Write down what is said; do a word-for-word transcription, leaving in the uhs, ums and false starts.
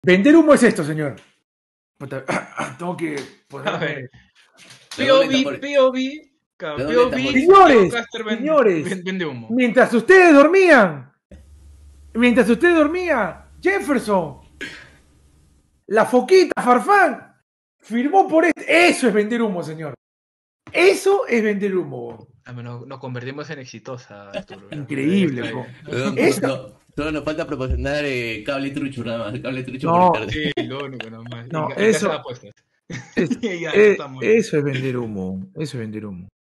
Vender humo es esto, señor. Tengo que A ver. ponerme... P O V, P O V, claro, P O V, Señores, Caster vende, señores, vende humo. Mientras ustedes dormían, mientras usted dormía, Jefferson, la foquita, Farfán, firmó por este. Eso es vender humo, señor. Eso es vender humo. Ah, nos, nos convertimos en exitosa, Arturo. Increíble, po. No, Eso- no, solo nos falta proporcionar eh, cable trucho nada más, cable trucho No. por internet. Sí, lo único nomás. No, y, y eso- casa de apuestas. es- Y ya eh, estamos. eso es vender humo. Eso es vender humo.